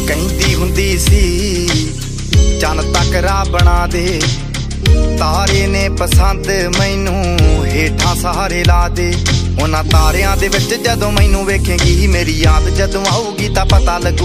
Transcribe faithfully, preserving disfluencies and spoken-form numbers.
ਕਹਿੰਦੀ ਹੁੰਦੀ ਸੀ ਚੰਨ ਤੱਕ ਰਾਹ ਬਣਾ ਦੇ, ਤਾਰੇ ਨੇ ਪਸੰਦ ਮੈਨੂੰ ਹੇਠਾਂ ਸਹਾਰੇ ਲਾ ਦੇ। ਉਹਨਾਂ ਤਾਰਿਆਂ ਦੇ ਵਿੱਚ ਜਦੋਂ ਮੈਨੂੰ ਵੇਖੇਂਗੀ, ਮੇਰੀ ਯਾਦ ਜਦੋਂ ਆਊਗੀ ਤਾਂ ਪਤਾ ਲੱਗੂ